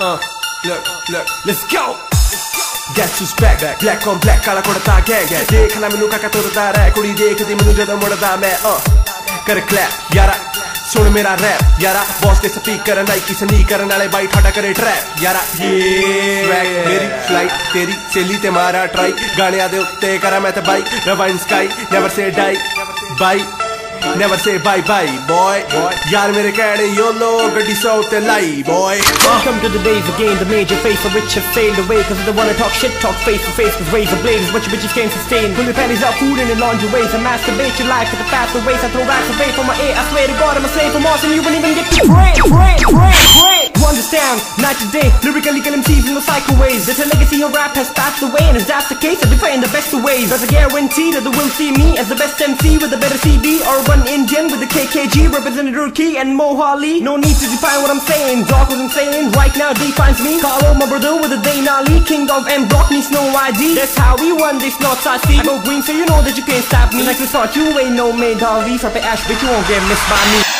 Look, let's go! Guess who's back? Black on black, काला कोड़ता gang. देखना मैनू काका तोड़ता रहा, कुड़ी देखदी मैनू जदों मुड़दा मैं कर clap यारा सुन मेरा रैप यारा बॉस दे स्पीकर नाइकी सनी करन वाले बाई ठाडा करे ट्रैप यारा ये ट्रैक मेरी फ्लाइट तेरी सेली ते मारा ट्राई गाणियां दे उत्ते करा मैं ते bye rewind sky never say die bye never say bye bye boy yaar mere kehne yolo gadi so te lai boy welcome to the days again the major face of which have sailed away cause they wanna talk shit talk face to face cause razor blades what you bitches can't sustain pull your panties out food in the laundry ways and masturbate your life at the faster ways I throw racks away from my ear I swear to God I'm a slave for Mars and you wouldn't even get to pray you understand night to day lyrically kill MCs in the psycho ways it's a legacy of rap has passed away and if that's the case I defend the best of ways there's a guarantee that they will see me as the best MC with a better CD or one Indian with the KKG representing Turkey and Mohali. No need to define what I'm saying. Dog was insane. Right now defines me. Carlo, my brother with the Dane Ali. King of M Block needs no ID. That's how we won this North Side Sea. I go green so you know that you can't stop me. Like this part you ain't no made Harvey. From the ash but you won't get missed by me.